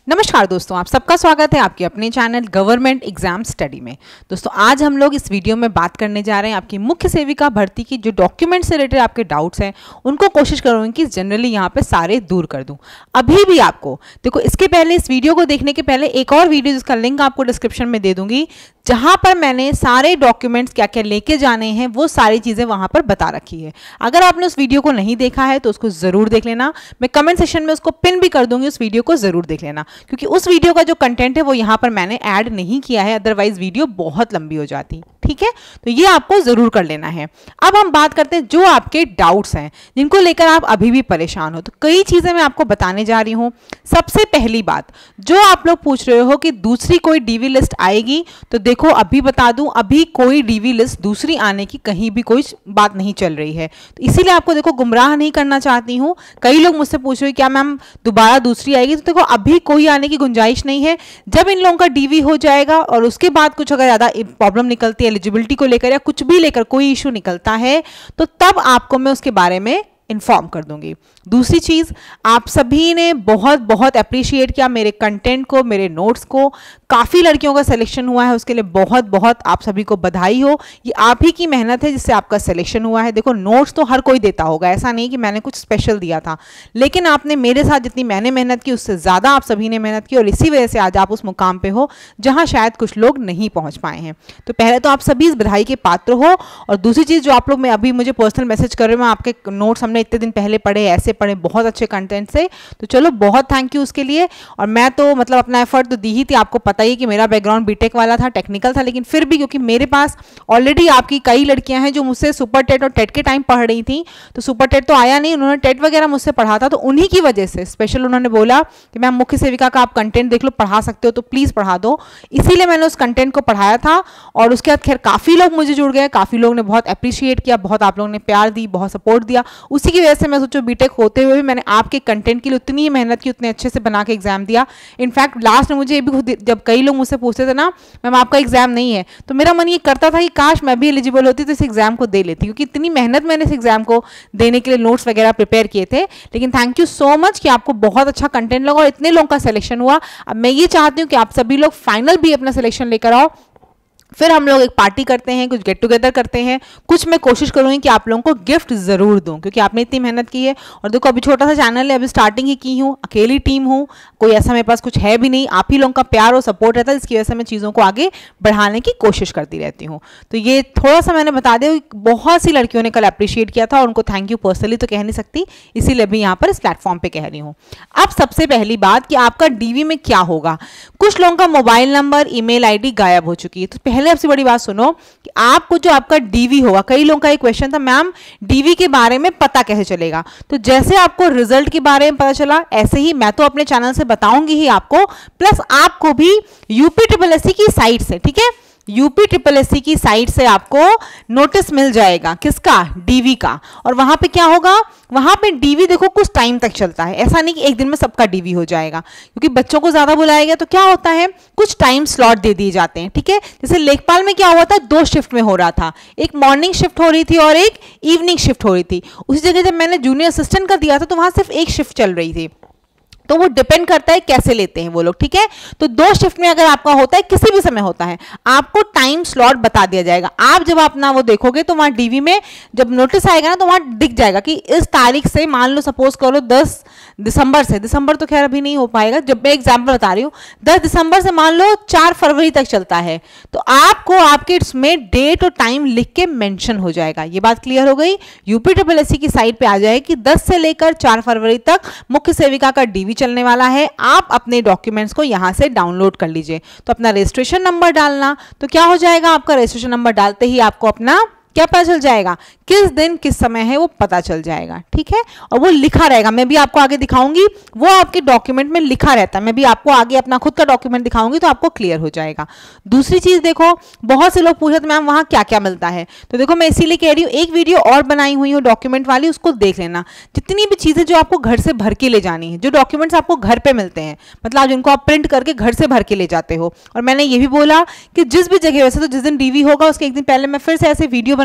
नमस्कार दोस्तों, आप सबका स्वागत है आपके अपने चैनल गवर्नमेंट एग्जाम स्टडी में। दोस्तों आज हम लोग इस वीडियो में बात करने जा रहे हैं आपकी मुख्य सेविका भर्ती की जो डॉक्यूमेंट से रिलेटेड आपके डाउट्स हैं उनको कोशिश करूँगी कि जनरली यहाँ पे सारे दूर कर दूँ। अभी भी आपको देखो, इसके पहले इस वीडियो को देखने के पहले एक और वीडियो जिसका लिंक आपको डिस्क्रिप्शन में दे दूंगी, जहाँ पर मैंने सारे डॉक्यूमेंट्स क्या क्या लेके जाने हैं वो सारी चीज़ें वहाँ पर बता रखी है। अगर आपने उस वीडियो को नहीं देखा है तो उसको ज़रूर देख लेना। मैं कमेंट सेक्शन में उसको पिन भी कर दूंगी, उस वीडियो को ज़रूर देख लेना, क्योंकि उस वीडियो का जो कंटेंट है वो यहाँ पर मैंने ऐड नहीं किया है, अदरवाइज वीडियो बहुत लंबी हो जाती। ठीक है, तो ये आपको ज़रूर कर लेना है। अब हम बात करते हैं जो आपके डाउट्स हैं जिनको लेकर आप अभी भी परेशान हो, तो कई चीज़ें मैं आपको बताने जा रही हूँ। सबसे पहली बात, जो आप लोग पूछ रहे हो कि दूसरी कोई डीवी लिस्ट आएगी, तो देखो अभी बता दूं, अभी कोई डीवी लिस्ट दूसरी आने की कहीं भी कोई बात नहीं चल रही है। तो इसीलिए आपको देखो गुमराह नहीं करना चाहती हूँ। कई लोग मुझसे पूछ रहे हो क्या मैम दोबारा दूसरी आएगी, तो देखो अभी कोई आने की गुंजाइश नहीं है। जब इन लोगों का डीवी हो जाएगा और उसके बाद कुछ अगर ज़्यादा प्रॉब्लम निकलती है एलिजिबिलिटी को लेकर या कुछ भी लेकर कोई इशू निकलता है, तो तब आपको मैं उसके बारे में इन्फॉर्म कर दूंगी। दूसरी चीज़, आप सभी ने बहुत बहुत अप्रिशिएट किया मेरे कंटेंट को, मेरे नोट्स को। काफ़ी लड़कियों का सिलेक्शन हुआ है, उसके लिए बहुत बहुत आप सभी को बधाई हो। ये आप ही की मेहनत है जिससे आपका सिलेक्शन हुआ है। देखो नोट्स तो हर कोई देता होगा, ऐसा नहीं कि मैंने कुछ स्पेशल दिया था, लेकिन आपने मेरे साथ जितनी मैंने मेहनत की उससे ज़्यादा आप सभी ने मेहनत की और इसी वजह से आज आप उस मुकाम पे हो जहाँ शायद कुछ लोग नहीं पहुँच पाए हैं। तो पहले तो आप सभी इस बधाई के पात्र हो। और दूसरी चीज़, जो आप लोग मैं अभी मुझे पर्सनल मैसेज कर रहे हो, मैं आपके नोट्स हमने इतने दिन पहले पढ़े, ऐसे पढ़े, बहुत अच्छे कंटेंट से, तो चलो बहुत थैंक यू उसके लिए। और मैं तो मतलब अपना एफर्ट तो दी ही थी। आपको पता ही है कि मेरा बैकग्राउंड बीटेक वाला था, टेक्निकल था, लेकिन फिर भी क्योंकि मेरे पास ऑलरेडी आपकी कई लड़कियां हैं जो मुझसे सुपर टेट और टेट के टाइम पढ़ रही थी, तो सुपर टेट तो आया नहीं, उन्होंने टेट वगैरह मुझसे पढ़ा था, तो उन्हीं की वजह से स्पेशल उन्होंने बोला कि मैम मुख्य सेविका का आप कंटेंट देख लो, पढ़ा सकते हो तो प्लीज़ पढ़ा दो। इसीलिए मैंने उस कंटेंट को पढ़ाया था। और उसके बाद खैर काफ़ी लोग मुझे जुड़ गए, काफ़ी लोगों ने बहुत अप्रिशिएट किया, बहुत आप लोगों ने प्यार दी, बहुत सपोर्ट दिया। उसी की वजह से मैं सोचो बीटेक होते हुए भी मैंने आपके कंटेंट के लिए उतनी ही मेहनत की, उतने अच्छे से बना के एग्जाम दिया। इनफैक्ट लास्ट में मुझे ये भी खुद, जब कई लोग मुझसे पूछते थे ना मैम आपका एग्जाम नहीं है, तो मेरा मन ये करता था कि काश मैं भी एलिजिबल होती तो इस एग्जाम को दे लेती, क्योंकि इतनी मेहनत मैंने इस एग्जाम को देने के लिए नोट्स वगैरह प्रिपेयर किए थे। लेकिन थैंक यू सो मच कि आपको बहुत अच्छा कंटेंट लगा और इतने लोगों का सिलेक्शन हुआ। अब मैं ये चाहती हूँ कि आप सभी लोग फाइनल भी अपना सिलेक्शन लेकर आओ, फिर हम लोग एक पार्टी करते हैं, कुछ गेट टुगेदर करते हैं। कुछ मैं कोशिश करूंगी कि आप लोगों को गिफ्ट जरूर दूं, क्योंकि आपने इतनी मेहनत की है। और देखो अभी छोटा सा चैनल है, अभी स्टार्टिंग ही की हूँ, अकेली टीम हूँ, कोई ऐसा मेरे पास कुछ है भी नहीं। आप ही लोगों का प्यार और सपोर्ट रहता है, जिसकी वजह से मैं चीज़ों को आगे बढ़ाने की कोशिश करती रहती हूँ। तो ये थोड़ा सा मैंने बता दिया। बहुत सी लड़कियों ने कल अप्रिशिएट किया था और उनको थैंक यू पर्सनली तो कह नहीं सकती, इसीलिए भी यहाँ पर इस प्लेटफॉर्म पर कह रही हूँ। अब सबसे पहली बात कि आपका डीवी में क्या होगा। कुछ लोगों का मोबाइल नंबर, ईमेल आईडी गायब हो चुकी है। तो पहले सबसे बड़ी बात सुनो कि आपको जो आपका डीवी होगा, कई लोगों का एक क्वेश्चन था मैम डीवी के बारे में पता कैसे चलेगा। तो जैसे आपको रिजल्ट के बारे में पता चला, ऐसे ही मैं तो अपने चैनल से बताऊंगी ही आपको, प्लस आपको भी यूपीएससी की साइट से, ठीक है, यूपीएससी की साइट से आपको नोटिस मिल जाएगा, किसका, डीवी का। और वहां पे क्या होगा, वहां पे डीवी देखो कुछ टाइम तक चलता है, ऐसा नहीं कि एक दिन में सबका डीवी हो जाएगा, क्योंकि बच्चों को ज्यादा बुलाया गया तो क्या होता है कुछ टाइम स्लॉट दे दिए जाते हैं। ठीक है, जैसे लेखपाल में क्या हुआ था, 2 शिफ्ट में हो रहा था, एक मॉर्निंग शिफ्ट हो रही थी और एक इवनिंग शिफ्ट हो रही थी। उसी जगह जब मैंने जूनियर असिस्टेंट का दिया था तो वहां सिर्फ एक शिफ्ट चल रही थी। तो वो डिपेंड करता है कैसे लेते हैं वो लोग। ठीक है, तो 2 शिफ्ट में अगर आपका होता है, किसी भी समय होता है, आपको टाइम स्लॉट बता दिया जाएगा। आप जब अपना वो देखोगे तो वहां डीवी में जब नोटिस आएगा ना तो वहां दिख जाएगा कि इस तारीख से, मान लो सपोज करो 10 दिसंबर से, दिसंबर तो खैर अभी नहीं हो पाएगा, जब मैं एग्जाम्पल बता रही हूँ, 10 दिसंबर से मान लो 4 फरवरी तक चलता है, तो आपको आपके इसमें डेट और टाइम लिख के मेंशन हो जाएगा। ये बात क्लियर हो गई। यूपीएससी की साइट पे आ जाए कि 10 से लेकर 4 फरवरी तक मुख्य सेविका का डीवी चलने वाला है। आप अपने डॉक्यूमेंट्स को यहां से डाउनलोड कर लीजिए। तो अपना रजिस्ट्रेशन नंबर डालना, तो क्या हो जाएगा, आपका रजिस्ट्रेशन नंबर डालते ही आपको अपना क्या पता चल जाएगा, किस दिन किस समय है वो पता चल जाएगा। ठीक है, और वो लिखा रहेगा, मैं भी आपको आगे दिखाऊंगी, वो आपके डॉक्यूमेंट में लिखा रहता है। मैं भी आपको आगे अपना खुद का डॉक्यूमेंट दिखाऊंगी तो आपको क्लियर हो जाएगा। दूसरी चीज देखो, बहुत से लोग पूछते मैम वहां क्या क्या मिलता है, तो देखो मैं इसीलिए कह रही हूँ एक वीडियो और बनाई हुई हूँ डॉक्यूमेंट वाली, उसको देख लेना। जितनी भी चीजें जो आपको घर से भर के ले जानी है, जो डॉक्यूमेंट्स आपको घर पे मिलते हैं, मतलब जिनको आप प्रिंट करके घर से भर के ले जाते हो। और मैंने ये भी बोला कि जिस भी जगह, वैसे तो जिस दिन डीवी होगा उसके एक दिन पहले मैं फिर से ऐसे वीडियो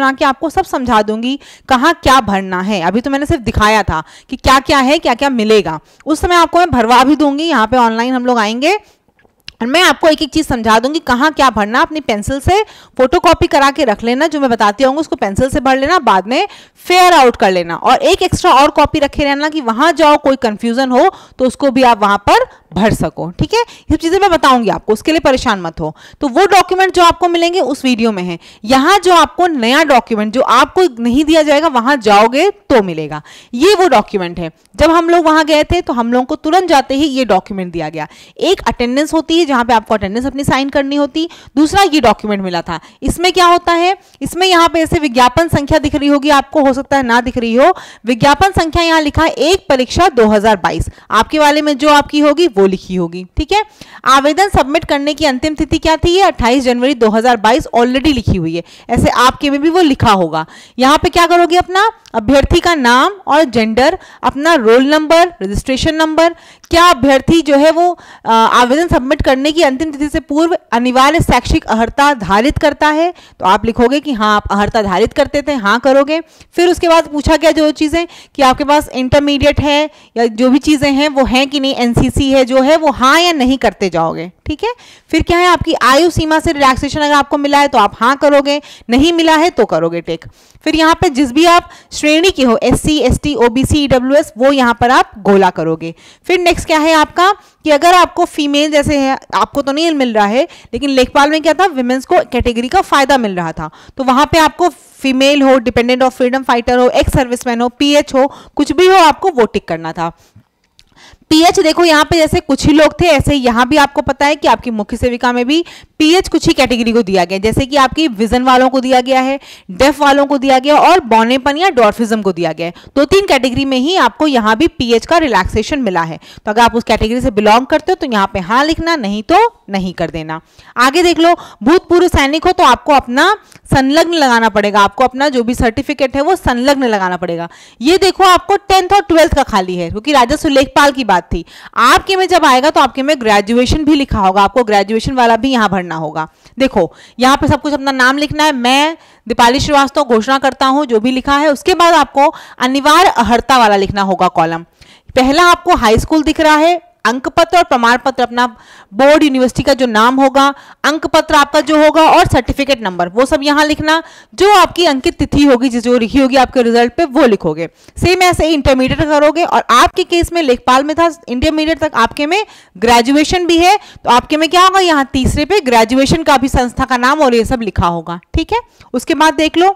बना के आपको सब समझा दूंगी कहाँ क्या भरना है। अभी तो मैंने सिर्फ दिखाया था कि क्या क्या है, क्या क्या मिलेगा, उस समय आपको मैं भरवा भी दूंगी। यहाँ पे ऑनलाइन हम लोग आएंगे और मैं आपको एक एक चीज़ समझा दूंगी कहाँ क्या भरना। अपनी पेंसिल से फोटोकॉपी करा के रख लेना, जो मैं बताती हूँ उसको पेंसिल से भर लेना, बाद में फेयर आउट कर लेना, और एक एक्स्ट्रा और कॉपी रखे रहना कि वहां जाओ कोई कंफ्यूजन हो तो उसको भी आप वहां पर भर सको। ठीक है, ये सब चीज़ें मैं बताऊंगी आपको, उसके लिए परेशान मत हो। तो वो डॉक्यूमेंट जो आपको मिलेंगे उस वीडियो में है। यहाँ जो आपको नया डॉक्यूमेंट जो आपको नहीं दिया जाएगा, वहां जाओगे तो मिलेगा। ये वो डॉक्यूमेंट है, जब हम लोग वहां गए थे तो हम लोगों को तुरंत जाते ही ये डॉक्यूमेंट दिया गया। एक अटेंडेंस होती है जहां पे आपको अटेंडेंस अपनी साइन करनी होती, दूसरा ये डॉक्यूमेंट मिला था। इसमें क्या होता है, इसमें यहाँ पे ऐसे विज्ञापन संख्या दिख रही होगी आपको, हो सकता है ना दिख रही हो। विज्ञापन संख्या यहाँ लिखा है 1 परीक्षा 2022, आपके वाले में जो आपकी होगी वो लिखी होगी। ठीक है, आवेदन सबमिट करने की अंतिम तिथि क्या थी, ये 28 जनवरी 2022 ऑलरेडी लिखी हुई है, ऐसे आपके में भी वो लिखा होगा। यहाँ पे क्या करोगे, अपना अभ्यर्थी का नाम और जेंडर, अपना रोल नंबर, रजिस्ट्रेशन नंबर, क्या अभ्यर्थी जो है वो आवेदन सबमिट करने की अंतिम तिथि से पूर्व अनिवार्य शैक्षिक अर्हता धारित करता है, तो आप लिखोगे कि हाँ आप अर्हता धारित करते थे, हाँ करोगे। फिर उसके बाद पूछा गया जो चीज़ें कि आपके पास इंटरमीडिएट है या जो भी चीज़ें हैं वो हैं कि नहीं, एनसीसी है जो है वो हाँ या नहीं करते जाओगे। ठीक है, फिर क्या है, आपकी आयु सीमा से रिलैक्सेशन अगर आपको मिला है तो आप हाँ करोगे, नहीं मिला है तो करोगे टिक। फिर यहाँ पे जिस भी आप श्रेणी की हो, SC ST OBC EWS, वो यहाँ पर आप गोला करोगे। फिर नेक्स्ट क्या है आपका कि अगर आपको फीमेल जैसे है, आपको तो नहीं मिल रहा है लेकिन लेखपाल में क्या था, विमेंस को कैटेगरी का फायदा मिल रहा था, तो वहां पे आपको फीमेल हो, डिपेंडेंट ऑफ फ्रीडम फाइटर हो, एक्स सर्विसमैन हो, PH हो, कुछ भी हो, आपको वो टिक करना था। PH देखो यहाँ पे जैसे कुछ ही लोग थे, ऐसे यहाँ भी आपको पता है कि आपकी मुख्य सेविका में भी PH कुछ ही कैटेगरी को दिया गया, जैसे कि आपकी विजन वालों को दिया गया है, डेफ वालों को दिया गया और बौनेपन या डॉर्फिज्म को दिया गया है। 2-3 कैटेगरी में ही आपको यहाँ भी PH का रिलैक्सेशन मिला है, तो अगर आप उस कैटेगरी से बिलोंग करते हो तो यहाँ पे हाँ लिखना, नहीं तो नहीं कर देना। आगे देख लो, भूतपूर्व सैनिक हो तो आपको अपना संलग्न लगाना पड़ेगा, आपको अपना जो भी सर्टिफिकेट है वो संलग्न लगाना पड़ेगा। ये देखो आपको 10th और 12th का खाली है, क्योंकि राजस्व लेखपाल की बात थी। आपके में जब आएगा तो आपके में ग्रेजुएशन भी लिखा होगा, आपको ग्रेजुएशन वाला भी यहाँ भरना होगा। देखो यहाँ पे सब कुछ अपना नाम लिखना है, मैं दीपाली श्रीवास्तव घोषणा करता हूँ, जो भी लिखा है। उसके बाद आपको अनिवार्य अर्हता वाला लिखना होगा कॉलम। पहला आपको हाई स्कूल दिख रहा है, अंक पत्र और प्रमाण पत्र, अपना बोर्ड यूनिवर्सिटी का जो नाम होगा, अंक पत्र आपका जो होगा और सर्टिफिकेट नंबर, वो सब यहाँ लिखना। जो आपकी अंकित तिथि होगी, जो लिखी होगी आपके रिजल्ट पे, वो लिखोगे। सेम ऐसे ही इंटरमीडिएट करोगे, और आपके केस में लेखपाल में था इंटरमीडिएट तक, आपके में ग्रेजुएशन भी है, तो आपके में क्या होगा, यहाँ तीसरे पे ग्रेजुएशन का भी संस्था का नाम और ये सब लिखा होगा। ठीक है, उसके बाद देख लो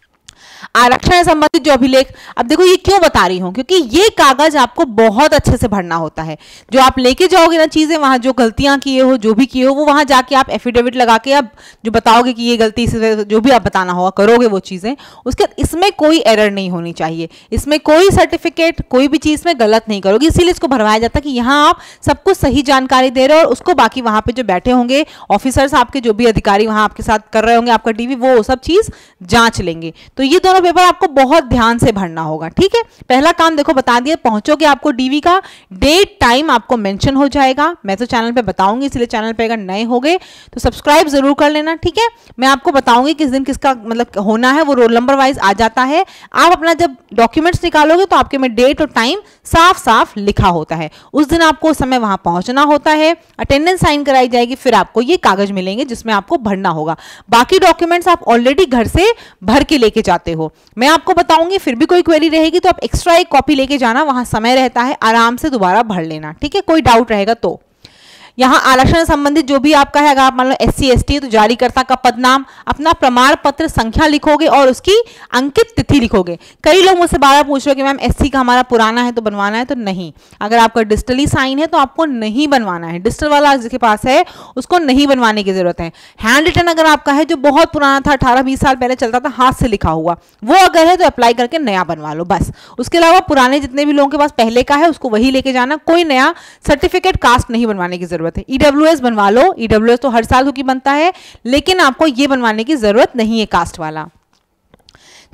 आरक्षण से संबंधित जो अभिलेख। अब देखो ये क्यों बता रही हूं, क्योंकि ये कागज आपको बहुत अच्छे से भरना होता है। जो आप लेके जाओगे ना चीजें, वहां जो गलतियां किए हो, जो भी किए हो, वो वहां जाके आप एफिडेविट लगा के आप जो बताओगे कि ये गलती से जो भी आप बताना होगा करोगे वो चीजें। उसके इसमें कोई एरर नहीं होनी चाहिए, इसमें कोई सर्टिफिकेट कोई भी चीज में गलत नहीं करोगे, इसीलिए इसको भरवाया जाता है कि यहाँ आप सबको सही जानकारी दे रहे हो, और उसको बाकी वहां पे जो बैठे होंगे ऑफिसर्स, आपके जो भी अधिकारी वहां आपके साथ कर रहे होंगे आपका टीवी, वो सब चीज जांच लेंगे। तो ये दोनों पेपर आपको बहुत ध्यान से भरना होगा। ठीक है, पहला काम देखो बता दिया, पहुंचोगे आपको डीवी का डेट टाइम आपको मेंशन हो जाएगा। मैं तो चैनल पे बताऊंगी, इसलिए चैनल पे अगर नए होगे तो सब्सक्राइब जरूर कर लेना। ठीक है, मैं आपको बताऊंगी किस दिन किसका मतलब होना है, वो रोल नंबर वाइज आ जाता है। आप अपना जब डॉक्यूमेंट्स निकालोगे तो आपके में डेट और टाइम साफ साफ लिखा होता है, उस दिन आपको उस समय वहां पहुंचना होता है, अटेंडेंस साइन कराई जाएगी, फिर आपको ये कागज मिलेंगे जिसमें आपको भरना होगा। बाकी डॉक्यूमेंट्स आप ऑलरेडी घर से भर के लेके जाते हो, मैं आपको बताऊंगी। फिर भी कोई क्वेरी रहेगी तो आप एक्स्ट्रा एक कॉपी लेके जाना, वहां समय रहता है, आराम से दोबारा भर लेना। ठीक है, कोई डाउट रहेगा तो। यहाँ आरक्षण संबंधित जो भी आपका है, अगर आप मान लो SC ST तो जारीकर्ता का पद नाम, अपना प्रमाण पत्र संख्या लिखोगे और उसकी अंकित तिथि लिखोगे। कई लोग मुझसे बार बार पूछ रहे हो कि मैम SC का हमारा पुराना है तो बनवाना है, तो नहीं, अगर आपका डिजिटली साइन है तो आपको नहीं बनवाना है। डिजिटल वाला जिसके पास है उसको नहीं बनवाने की जरूरत है। हैंड रिटन अगर आपका है जो बहुत पुराना था, 18-20 साल पहले चलता था, हाथ से लिखा हुआ, वो अगर है तो अप्लाई करके नया बनवा लो बस। उसके अलावा पुराने जितने भी लोगों के पास पहले का है उसको वही लेके जाना, कोई नया सर्टिफिकेट कास्ट नहीं बनवाने की जरूरत है। EWS बनवा लो, EWS तो हर साल की बनता है, लेकिन आपको ये बनवाने की जरूरत नहीं है कास्ट वाला।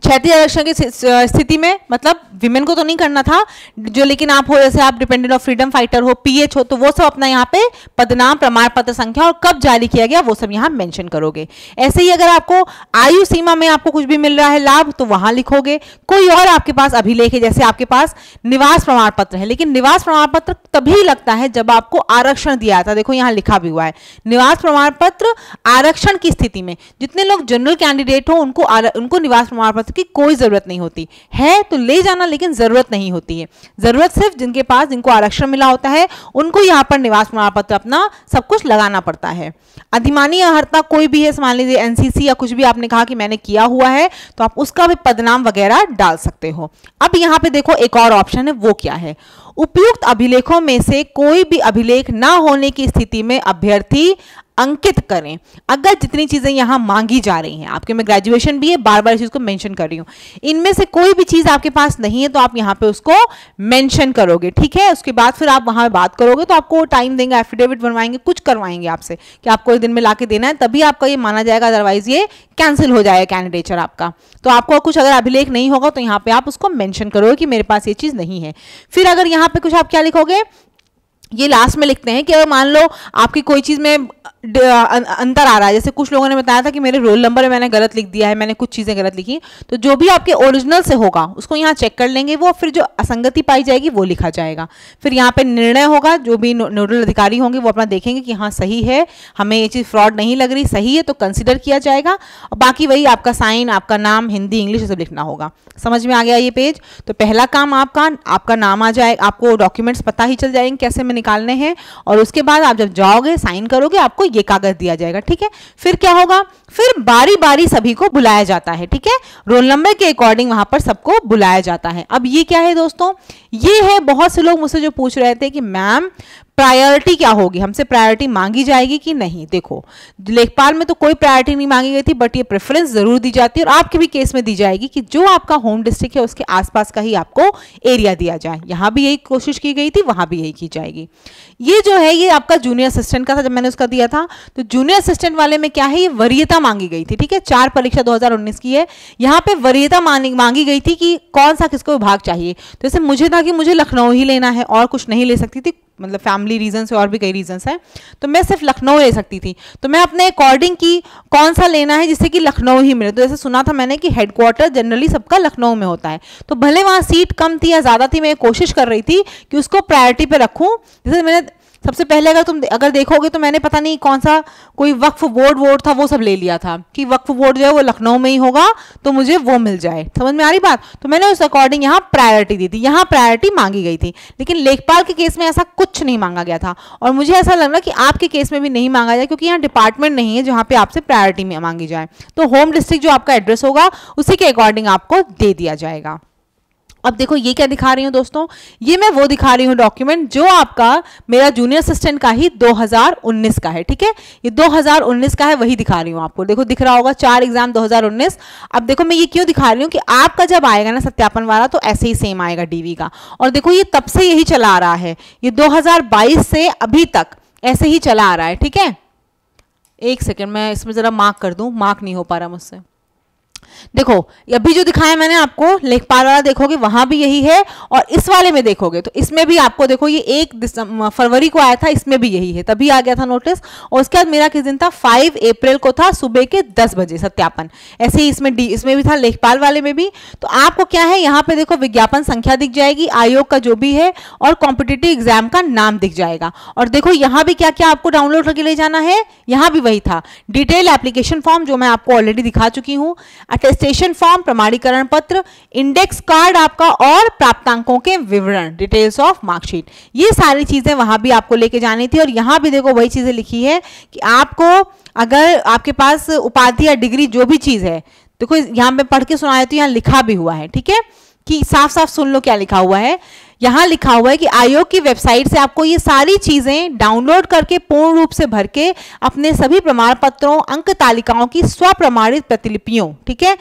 क्षैतिज आरक्षण की स्थिति में मतलब विमेन को तो नहीं करना था जो, लेकिन आप हो जैसे आप डिपेंडेंट ऑफ फ्रीडम फाइटर हो, पीएच हो, तो वो सब अपना यहाँ पे पदनाम, प्रमाण पत्र संख्या और कब जारी किया गया वो सब यहाँ मेंशन करोगे। ऐसे ही अगर आपको आयु सीमा में आपको कुछ भी मिल रहा है लाभ तो वहां लिखोगे। कोई और आपके पास अभिलेख है, जैसे आपके पास निवास प्रमाण पत्र है, लेकिन निवास प्रमाण पत्र तभी लगता है जब आपको आरक्षण दिया था। देखो यहाँ लिखा भी हुआ है निवास प्रमाण पत्र आरक्षण की स्थिति में। जितने लोग जनरल कैंडिडेट हो उनको निवास प्रमाण पत्र की कोई जरूरत नहीं होती है, तो ले जाना, लेकिन जरूरत नहीं होती है। जरूरत सिर्फ जिनको आरक्षण मिला होता है उनको यहाँ पर निवास प्रमाण पत्र अपना सब कुछ लगाना पड़ता है। अधिमानी अर्हता कोई भी है, मान लीजिए एनसीसी या कुछ भी आपने कहा कि मैंने किया हुआ है, तो आप उसका भी पदनाम वगैरह डाल सकते हो। अब यहाँ पे देखो एक और ऑप्शन है, वो क्या है, उपयुक्त अभिलेखों में से कोई भी अभिलेख ना होने की स्थिति में अभ्यर्थी अंकित करें। अगर जितनी चीजें यहां मांगी जा रही हैं, आपके में ग्रेजुएशन भी है, बार बार इस चीज को मेंशन कर रही हूं, इनमें से कोई भी चीज आपके पास नहीं है तो आप यहां पे उसको मेंशन करोगे, ठीक है। उसके बाद फिर आप वहां बात करोगे तो आपको टाइम देंगे, एफिडेविट बनवाएंगे, कुछ करवाएंगे आपसे कि आपको एक दिन में लाके देना है, तभी आपका ये माना जाएगा, अदरवाइज ये कैंसिल हो जाएगा कैंडिडेचर आपका। तो आपको कुछ अगर अभिलेख नहीं होगा तो यहाँ पे आप उसको मेंशन करोगे कि मेरे पास ये चीज नहीं है। फिर अगर यहाँ पे कुछ आप क्या लिखोगे, ये लास्ट में लिखते हैं कि अगर मान लो आपकी कोई चीज में अंतर आ रहा है, जैसे कुछ लोगों ने बताया था कि मेरे रोल नंबर में मैंने गलत लिख दिया है, मैंने कुछ चीजें गलत लिखी, तो जो भी आपके ओरिजिनल से होगा उसको यहाँ चेक कर लेंगे, वो फिर जो असंगति पाई जाएगी वो लिखा जाएगा। फिर यहाँ पे निर्णय होगा, जो भी नोडल अधिकारी होंगे वो अपना देखेंगे कि हाँ सही है, हमें ये चीज फ्रॉड नहीं लग रही, सही है तो कंसिडर किया जाएगा। और बाकी वही आपका साइन, आपका नाम, हिंदी इंग्लिश सब लिखना होगा। समझ में आ गया ये पेज। तो पहला काम आपका नाम आ जाए, आपको डॉक्यूमेंट्स पता ही चल जाएंगे कैसे में निकालने हैं, और उसके बाद आप जब जाओगे साइन करोगे आपको ये कागज दिया जाएगा, ठीक है। फिर क्या होगा, फिर बारी बारी सभी को बुलाया जाता है, ठीक है, रोल नंबर के अकॉर्डिंग वहां पर सबको बुलाया जाता है। अब ये क्या है दोस्तों, ये है, बहुत से लोग मुझसे जो पूछ रहे थे कि मैम प्रायोरिटी क्या होगी, हमसे प्रायोरिटी मांगी जाएगी कि नहीं। देखो लेखपाल में तो कोई प्रायोरिटी नहीं मांगी गई थी, बट ये प्रेफरेंस जरूर दी जाती है, और आपके भी केस में दी जाएगी कि जो आपका होम डिस्ट्रिक्ट है उसके आसपास का ही आपको एरिया दिया जाए। यहाँ भी यही कोशिश की गई थी, वहां भी यही की जाएगी। ये जो है ये आपका जूनियर असिस्टेंट का था, जब मैंने उसका दिया था, तो जूनियर असिस्टेंट वाले में क्या है, ये वरीयता मांगी गई थी, ठीक है। 4 परीक्षा 2019 की है, यहाँ पे वरीयता मांगी गई थी कि कौन सा किसको विभाग चाहिए। तो जैसे मुझे था कि मुझे लखनऊ ही लेना है और कुछ नहीं ले सकती थी, मतलब फैमिली रीजन से और भी कई रीजंस हैं, तो मैं सिर्फ लखनऊ ले सकती थी। तो मैं अपने अकॉर्डिंग की कौन सा लेना है जिससे कि लखनऊ ही मिले। तो जैसे सुना था मैंने कि हेडक्वार्टर जनरली सबका लखनऊ में होता है, तो भले वहाँ सीट कम थी या ज़्यादा थी, मैं कोशिश कर रही थी कि उसको प्रायोरिटी पे रखूँ। जैसे मैंने सबसे पहले अगर देखोगे तो मैंने पता नहीं कौन सा कोई वक्फ बोर्ड था, वो सब ले लिया था कि वक्फ बोर्ड जो है वो लखनऊ में ही होगा तो मुझे वो मिल जाए। समझ में आ रही बात। तो मैंने उस अकॉर्डिंग यहाँ प्रायोरिटी दी थी, यहाँ प्रायोरिटी मांगी गई थी, लेकिन लेखपाल के केस में ऐसा कुछ नहीं मांगा गया था। और मुझे ऐसा लग रहा कि आपके केस में भी नहीं मांगा जाए, क्योंकि यहाँ डिपार्टमेंट नहीं है जहाँ पे आपसे प्रायोरिटी में मांगी जाए। तो होम डिस्ट्रिक्ट जो आपका एड्रेस होगा उसी के अकॉर्डिंग आपको दे दिया जाएगा। अब देखो ये क्या दिखा रही हूँ दोस्तों, ये मैं वो दिखा रही हूँ डॉक्यूमेंट जो आपका मेरा जूनियर असिस्टेंट का ही 2019 का है, ठीक है। ये 2019 का है, वही दिखा रही हूँ आपको। देखो दिख रहा होगा 4 एग्जाम 2019। अब देखो मैं ये क्यों दिखा रही हूँ कि आपका जब आएगा ना सत्यापन वाला तो ऐसे ही सेम आएगा डीवी का। और देखो ये तब से यही चला आ रहा है, ये 2022 से अभी तक ऐसे ही चला आ रहा है, ठीक है। एक सेकेंड मैं इसमें जरा मार्क कर दूं, मार्क नहीं हो पा रहा मुझसे। देखो अभी जो दिखाया मैंने आपको लेखपाल वाला देखोगे वहां भी यही है, और इस वाले में देखोगे तो इसमें भी आपको देखो ये 1 फरवरी को आया था, इसमें भी यही है, तभी आ गया था नोटिस। और उसके बाद मेरा किस दिन था, 5 अप्रैल को था, सुबह के 10 बजे सत्यापन। ऐसे ही इसमें भी था, लेखपाल वाले में भी। तो आपको क्या है, यहाँ पे देखो विज्ञापन संख्या दिख जाएगी, आयोग का जो भी है, और कॉम्पिटिटिव एग्जाम का नाम दिख जाएगा। और देखो यहाँ भी क्या क्या आपको डाउनलोड करके ले जाना है, यहाँ भी वही था, डिटेल एप्लीकेशन फॉर्म जो मैं आपको ऑलरेडी दिखा चुकी हूँ, अटेस्टेशन फॉर्म, प्रमाणीकरण पत्र, इंडेक्स कार्ड आपका, और प्राप्तांकों के विवरण, डिटेल्स ऑफ मार्कशीट। ये सारी चीजें वहां भी आपको लेके जानी थी। और यहां भी देखो वही चीजें लिखी है कि आपको अगर आपके पास उपाधि या डिग्री जो भी चीज है, देखो यहां पे पढ़ के सुनाया तो यहां लिखा भी हुआ है, ठीक है, कि साफ साफ सुन लो क्या लिखा हुआ है। यहाँ लिखा हुआ है कि आयोग की वेबसाइट से आपको ये सारी चीजें डाउनलोड करके पूर्ण रूप से भर के अपने सभी प्रमाण पत्रों, अंक तालिकाओं की स्वप्रमाणित प्रतिलिपियों, ठीक है,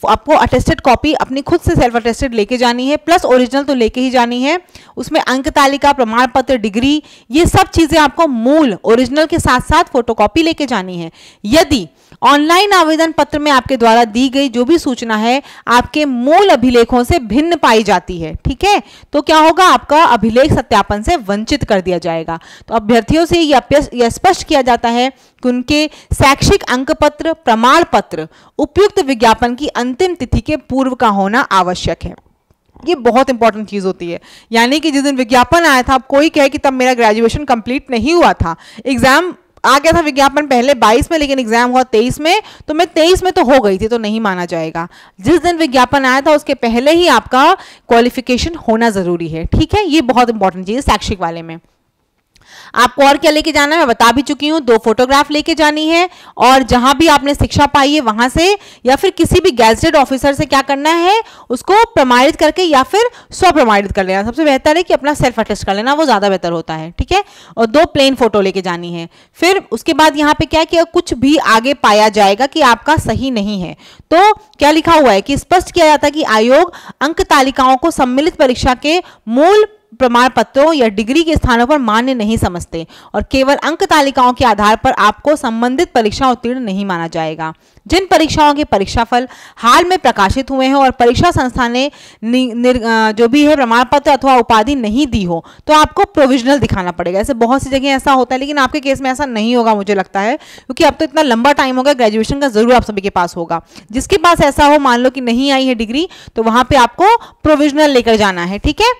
आपको अटेस्टेड कॉपी अपनी खुद से सेल्फ अटेस्टेड लेके जानी है, प्लस ओरिजिनल तो लेके ही जानी है। उसमें अंक तालिका, प्रमाण पत्र, डिग्री, ये सब चीजें आपको मूल ओरिजिनल के साथ साथ फोटोकॉपी लेके जानी है। यदि ऑनलाइन आवेदन पत्र में आपके द्वारा दी गई जो भी सूचना है आपके मूल अभिलेखों से भिन्न पाई जाती है, ठीक है, तो क्या होगा, आपका अभिलेख सत्यापन से वंचित कर दिया जाएगा। तो अभ्यर्थियों से यह स्पष्ट किया जाता है कि उनके शैक्षिक अंक पत्र, प्रमाण पत्र उपयुक्त विज्ञापन की अंतिम तिथि के पूर्व का होना आवश्यक है। ये बहुत इंपॉर्टेंट चीज होती है। यानी कि जिस दिन विज्ञापन आया था, अब कोई कहे कि तब मेरा ग्रेजुएशन कंप्लीट नहीं हुआ था, एग्जाम आ गया था विज्ञापन पहले 22 में, लेकिन एग्जाम हुआ 23 में, तो मैं 23 में तो हो गई थी, तो नहीं माना जाएगा। जिस दिन विज्ञापन आया था उसके पहले ही आपका क्वालिफिकेशन होना जरूरी है, ठीक है। ये बहुत इंपॉर्टेंट चीज है शैक्षिक वाले में। आपको और क्या लेके जाना है मैं बता भी चुकी हूं, 2 फोटोग्राफ लेके जानी है, और जहां भी आपने शिक्षा पाई है वहां से या फिर किसी भी गैजेटेड ऑफिसर से क्या करना है, उसको प्रमाणित करके या फिर स्व प्रमाणित कर लेना। सबसे बेहतर है कि अपना सेल्फ अटेस्ट कर लेना, वो ज्यादा बेहतर होता है, ठीक है। और 2 प्लेन फोटो लेके जानी है। फिर उसके बाद यहाँ पे क्या किया, कुछ भी आगे पाया जाएगा कि आपका सही नहीं है तो क्या लिखा हुआ है कि स्पष्ट किया जाता है कि आयोग अंक तालिकाओं को सम्मिलित परीक्षा के मूल प्रमाण पत्रों या डिग्री के स्थानों पर मान्य नहीं समझते और केवल अंक तालिकाओं के आधार पर आपको संबंधित परीक्षा उत्तीर्ण नहीं माना जाएगा। जिन परीक्षाओं के परीक्षाफल हाल में प्रकाशित हुए हैं और परीक्षा संस्था ने जो भी है प्रमाण पत्र अथवा उपाधि नहीं दी हो तो आपको प्रोविजनल दिखाना पड़ेगा। ऐसे बहुत सी जगह ऐसा होता है, लेकिन आपके केस में ऐसा नहीं होगा मुझे लगता है, क्योंकि अब तो इतना लंबा टाइम होगा, ग्रेजुएशन का जरूर आप सभी के पास होगा। जिसके पास ऐसा हो, मान लो कि नहीं आई है डिग्री, तो वहां पे आपको प्रोविजनल लेकर जाना है, ठीक है।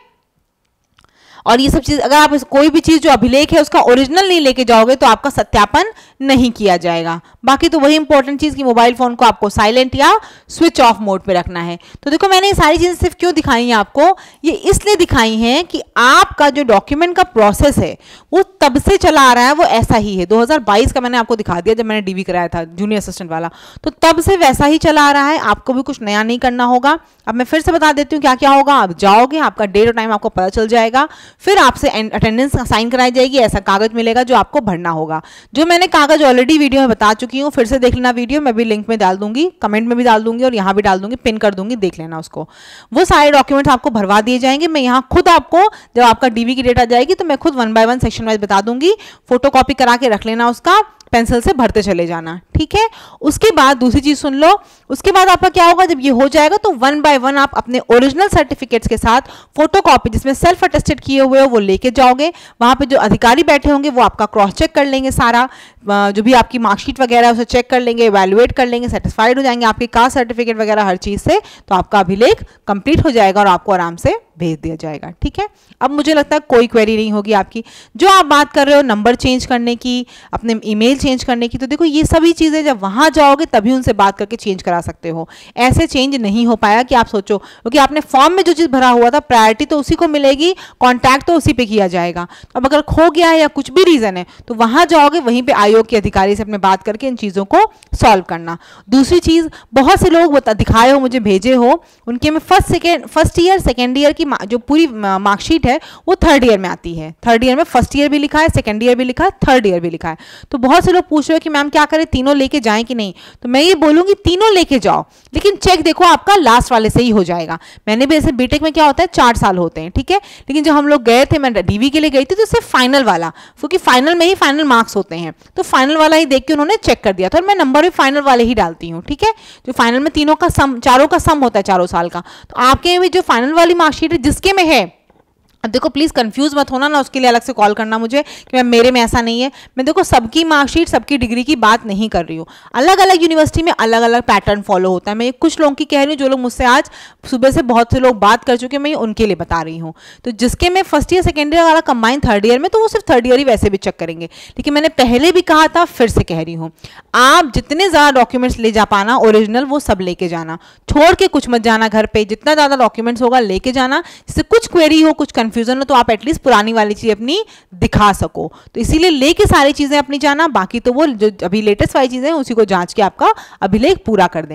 और ये सब चीज अगर आप कोई भी चीज जो अभिलेख है उसका ओरिजिनल नहीं लेके जाओगे तो आपका सत्यापन नहीं किया जाएगा। बाकी तो वही इंपॉर्टेंट चीज कि मोबाइल फोन को आपको साइलेंट या स्विच ऑफ मोड पे रखना है। तो देखो मैंने ये सारी चीजें सिर्फ क्यों दिखाई हैं आपको, ये इसलिए दिखाई हैं कि आपका जो डॉक्यूमेंट का प्रोसेस है वो तब से चला आ रहा है, वो ऐसा ही है। 2022 का मैंने आपको दिखा दिया जब मैंने डीवी कराया था जूनियर असिस्टेंट वाला, तो तब से वैसा ही चला आ रहा है, आपको भी कुछ नया नहीं करना होगा। अब मैं फिर से बता देती हूँ क्या क्या होगा। आप जाओगे, आपका डेट और टाइम आपको पता चल जाएगा, फिर आपसे अटेंडेंस साइन कराई जाएगी, ऐसा कागज मिलेगा जो आपको भरना होगा। जो मैंने कागज ऑलरेडी वीडियो में बता चुकी हूँ, फिर से देख लेना वीडियो, मैं भी लिंक में डाल दूंगी, कमेंट में भी डाल दूंगी और यहाँ भी डाल दूंगी, पिन कर दूंगी, देख लेना उसको। वो सारे डॉक्यूमेंट्स आपको भरवा दिए जाएंगे। मैं यहाँ खुद आपको जब आपका डीवी की डेट आ जाएगी तो मैं खुद 1 बाय 1 सेक्शन वाइज बता दूंगी, फोटोकॉपी करा के रख लेना, उसका पेंसिल से भरते चले जाना, ठीक है। उसके बाद दूसरी चीज सुन लो, उसके बाद आपका क्या होगा, जब ये हो जाएगा तो 1 बाय 1 आप अपने ओरिजिनल सर्टिफिकेट्स के साथ फोटोकॉपी जिसमें सेल्फ अटेस्टेड किए हुए हो वो लेके जाओगे। वहां पे जो अधिकारी बैठे होंगे वो आपका क्रॉस चेक कर लेंगे, सारा जो भी आपकी मार्कशीट वगैरह है उसे चेक कर लेंगे, इवैल्यूएट कर लेंगे, सेटिस्फाइड हो जाएंगे आपके कास्ट सर्टिफिकेट वगैरह हर चीज से, तो आपका अभिलेख कंप्लीट हो जाएगा और आपको आराम से भेज दिया जाएगा, ठीक है। अब मुझे लगता है कोई क्वेरी नहीं होगी आपकी। जो आप बात कर रहे हो नंबर चेंज करने की, अपने ईमेल चेंज करने की, तो देखो ये सभी चीजें जब वहां जाओगे तभी उनसे बात करके चेंज करा सकते हो। ऐसे चेंज नहीं हो पाया कि आप सोचो, क्योंकि आपने फॉर्म में जो चीज भरा हुआ था प्रायोरिटी तो उसी को मिलेगी, कॉन्टैक्ट तो उसी पे किया जाएगा। अब अगर खो गया है या कुछ भी रीजन है तो वहां जाओगे, वहीं पे आयोग के अधिकारी से अपने बात करके इन चीजों को सॉल्व करना। दूसरी चीज, बहुत से लोग दिखाए हो, मुझे भेजे हो, उनके में फर्स्ट ईयर सेकेंड ईयर की जो पूरी मार्कशीट है वो 3rd ईयर में आती है। 3rd ईयर में फर्स्ट ईयर भी लिखा है, सेकेंड ईयर भी लिखा है, 3rd ईयर भी लिखा है। तो बहुत से लोग पूछ रहे हो कि मैम क्या करें, तीनों लेके जाएं कि नहीं, तो मैं ये बोलूंगी तीनों लेके जाओ, लेकिन चेक देखो आपका लास्ट वाले से ही हो जाएगा। मैंने भी ऐसे बीटेक में क्या होता है 4 साल होते हैं, ठीक है, लेकिन जब हम लोग गए थे, मैं डीवी के लिए गई थी, तो सिर्फ फाइनल वाला, क्योंकि फाइनल में ही फाइनल मार्क्स होते हैं, तो फाइनल वाला ही देख के उन्होंने चेक कर दिया था और मैं नंबर भी फाइनल वाले ही डालती हूँ, ठीक है। जो फाइनल में तीनों का सम, चारों का सम होता है चारों साल का, तो आपके भी जो फाइनल वाली मार्कशीट है जिसके में है, अब देखो प्लीज कंफ्यूज मत होना ना, उसके लिए अलग से कॉल करना मुझे कि मेरे में ऐसा नहीं है। मैं देखो सबकी मार्कशीट सबकी डिग्री की बात नहीं कर रही हूँ, अलग अलग यूनिवर्सिटी में अलग अलग पैटर्न फॉलो होता है। मैं कुछ लोगों की कह रही हूँ, जो लोग मुझसे आज सुबह से बहुत से लोग बात कर चुके हैं, मैं उनके लिए बता रही हूँ। तो जिसके में फर्स्ट ईयर सेकेंड ईयर वाला कंबाइन 3rd ईयर में, तो वो सिर्फ 3rd ईयर ही वैसे भी चेक करेंगे। लेकिन मैंने पहले भी कहा था, फिर से कह रही हूँ, आप जितने ज्यादा डॉक्यूमेंट्स ले जा पाना ओरिजिनल वो सब लेके जाना, छोड़ के कुछ मत जाना घर पे। जितना ज्यादा डॉक्यूमेंट्स होगा लेके जाना, जिससे कुछ क्वेरी हो, कुछ कंफ्यूजन हो, तो आप एटलीस्ट पुरानी वाली चीज अपनी दिखा सको। तो इसीलिए लेके सारी चीजें अपनी जाना, बाकी तो वो जो अभी लेटेस्ट वाली चीजें हैं उसी को जांच के आपका अभिलेख पूरा कर देंगे।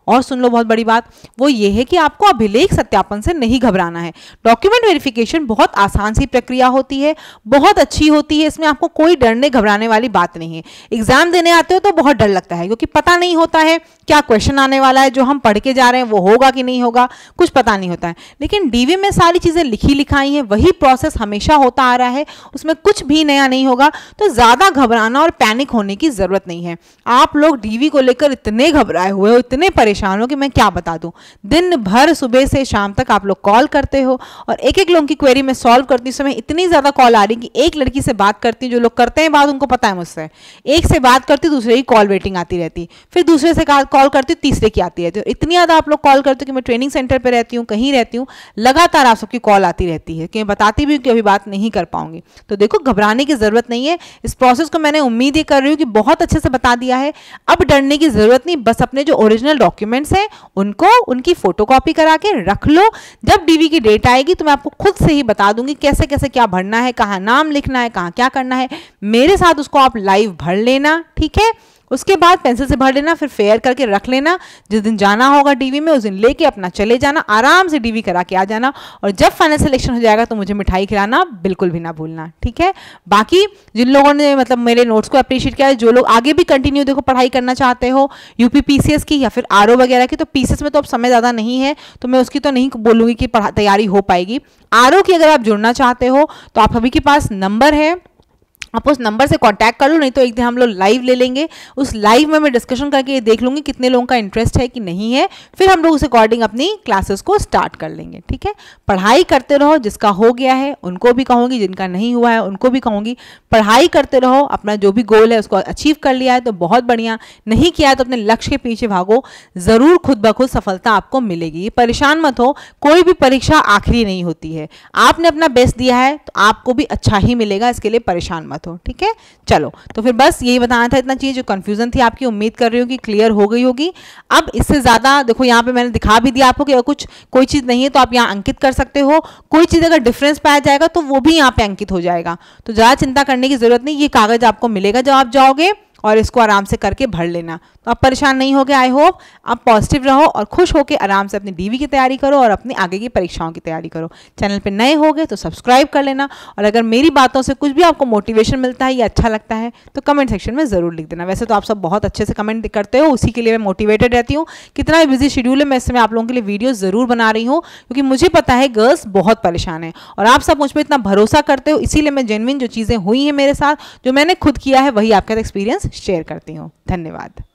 और सुन लो बहुत बड़ी बात, वो ये है कि आपको अभिलेख सत्यापन से नहीं घबराना है। डॉक्यूमेंट वेरिफिकेशन बहुत आसान सी प्रक्रिया होती है, बहुत अच्छी होती है, इसमें आपको कोई डरने घबराने वाली बात नहीं है। एग्जाम देने आते हो तो बहुत डर लगता है क्योंकि पता नहीं होता है क्या क्वेश्चन आने वाला है, जो हम पढ़ के जा रहे हैं वो होगा कि नहीं होगा, कुछ पता नहीं होता है। लेकिन डीवी में सारी चीजें लिखी लिखाई हैं, वही प्रोसेस हमेशा होता आ रहा है, उसमें कुछ भी नया नहीं होगा, तो ज्यादा घबराना और पैनिक होने की जरूरत नहीं है। आप लोग डीवी को लेकर इतने घबराए हुए हो, इतने परेशान हो कि मैं क्या बता दूं। दिन भर सुबह से शाम तक आप लोग कॉल करते हो और एक एक लोगों की क्वेरी में सॉल्व करती समय इतनी ज्यादा कॉल आ रही कि एक लड़की से बात करती, जो लोग करते हैं बात उनको पता है मुझसे, एक से बात करती दूसरे की कॉल वेटिंग आती रहती, फिर दूसरे से कॉल करती तीसरे की आती रहती है। इतनी ज्यादा आप लोग कॉल करते हो कि मैं ट्रेनिंग सेंटर पे रहती हूँ, कहीं रहती हूँ, लगातार आप सबकी कॉल आती रहती है कि मैं बताती भी हूँ कि अभी बात नहीं कर पाऊंगी। तो देखो घबराने की जरूरत नहीं है, इस प्रोसेस को मैंने उम्मीद ये कर रही हूँ कि बहुत अच्छे से बता दिया है। अब डरने की जरूरत नहीं, बस अपने जो ओरिजिनल डॉक्यूमेंट्स हैं उनको उनकी फोटोकॉपी करा के रख लो। जब डीवी की डेट आएगी तो मैं आपको खुद से ही बता दूंगी कैसे कैसे क्या भरना है, कहाँ नाम लिखना है, कहाँ क्या करना है। मेरे साथ उसको आप लाइव भर लेना, ठीक है। उसके बाद पेंसिल से भर लेना, फिर फेयर करके रख लेना। जिस दिन जाना होगा डीवी में उस दिन लेके अपना चले जाना, आराम से डीवी करा के आ जाना। और जब फाइनल सिलेक्शन हो जाएगा तो मुझे मिठाई खिलाना बिल्कुल भी ना भूलना, ठीक है। बाकी जिन लोगों ने मतलब मेरे नोट्स को अप्रिशिएट किया है, जो लोग आगे भी कंटिन्यू देखो पढ़ाई करना चाहते हो यूपी पीसीएस की या फिर आरओ वगैरह की, तो पीसीएस में तो अब समय ज़्यादा नहीं है तो मैं उसकी तो नहीं बोलूँगी कि तैयारी हो पाएगी। आरओ की अगर आप जुड़ना चाहते हो तो आप सभी के पास नंबर है, आप उस नंबर से कांटेक्ट कर लो, नहीं तो एक दिन हम लोग लाइव ले लेंगे। उस लाइव में मैं डिस्कशन करके देख लूँगी कितने लोगों का इंटरेस्ट है कि नहीं है, फिर हम लोग उस अकॉर्डिंग अपनी क्लासेस को स्टार्ट कर लेंगे, ठीक है। पढ़ाई करते रहो, जिसका हो गया है उनको भी कहूँगी, जिनका नहीं हुआ है उनको भी कहूँगी, पढ़ाई करते रहो। अपना जो भी गोल है उसको अचीव कर लिया है तो बहुत बढ़िया, नहीं किया है तो अपने लक्ष्य के पीछे भागो, ज़रूर खुद ब खुद सफलता आपको मिलेगी। परेशान मत हो, कोई भी परीक्षा आखिरी नहीं होती है। आपने अपना बेस्ट दिया है तो आपको भी अच्छा ही मिलेगा, इसके लिए परेशान मत हो, ठीक है। चलो तो फिर बस यही बताना था, इतना चीज जो कंफ्यूजन थी आपकी, उम्मीद कर रही हूँ कि क्लियर हो गई होगी। अब इससे ज्यादा देखो यहाँ पे मैंने दिखा भी दिया आपको कि अगर कुछ कोई चीज नहीं है तो आप यहाँ अंकित कर सकते हो, कोई चीज अगर डिफरेंस पाया जाएगा तो वो भी यहाँ पे अंकित हो जाएगा। तो ज्यादा चिंता करने की जरूरत नहीं, ये कागज आपको मिलेगा जब आप जाओगे और इसको आराम से करके भर लेना। तो आप परेशान नहीं होगे। आई होप आप पॉजिटिव रहो और खुश होकर आराम से अपनी डीवी की तैयारी करो और अपनी आगे की परीक्षाओं की तैयारी करो। चैनल पे नए होगे तो सब्सक्राइब कर लेना, और अगर मेरी बातों से कुछ भी आपको मोटिवेशन मिलता है या अच्छा लगता है तो कमेंट सेक्शन में ज़रूर लिख देना। वैसे तो आप सब बहुत अच्छे से कमेंट करते हो, उसी के लिए मैं मोटिवेटेड रहती हूँ। कितना भी बिजी शेड्यूल है, मैं इस समय आप लोगों के लिए वीडियो ज़रूर बना रही हूँ क्योंकि मुझे पता है गर्ल्स बहुत परेशान है और आप सब मुझ पर इतना भरोसा करते हो, इसीलिए मैं जेन्युइन जो चीज़ें हुई हैं मेरे साथ, जो मैंने खुद किया है, वही आपके साथ एक्सपीरियंस शेयर करती हूँ। धन्यवाद।